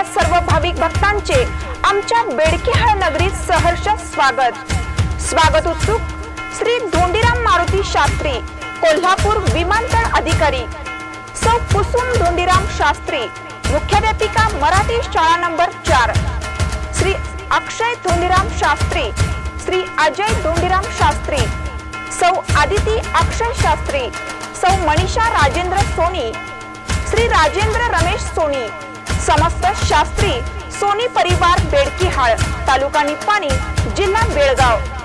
सर्व भाविक भक्तांचे आमच्या बेडकेहाळ नगरीत सहर्ष स्वागत उत्सुक श्री धोंडीराम मारुती शास्त्री कोल्हापूर विमानतळ अधिकारी सौ कुसुम धोंडीराम शास्त्री मुख्याध्यापिका मराठी शाळा नंबर 4 श्री अक्षय धोंडीराम शास्त्री श्री अजय धोंडीराम शास्त्री सौ आदिती अक्षय शास्त्री सौ मनीषा राजेंद्र सोनी श्री राजेंद्र रमेश सोनी समस्त शास्त्री सोनी परिवार बेडकेहाळ तालुका निपाणी जिल्हा बेळगाव।